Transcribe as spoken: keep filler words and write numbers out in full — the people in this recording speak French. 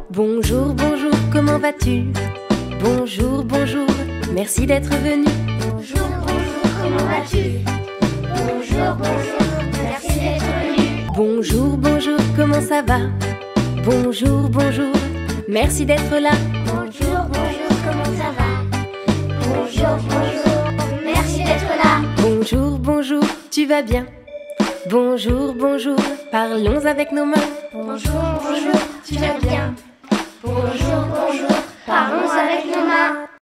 Bonjour, bonjour, comment vas-tu? Bonjour, bonjour, merci d'être venu. Bonjour, bonjour, comment vas-tu? Bonjour, bonjour, merci d'être venu. Bonjour, bonjour, comment ça va? Bonjour, bonjour, merci d'être là. Bonjour, bonjour, comment ça va? Bonjour, bonjour, merci d'être là. Bonjour, bonjour, tu vas bien? Bonjour, bonjour, parlons avec nos mains. Bonjour, bonjour, tu vas bien? Bonjour, bonjour, parlons avec nos mains.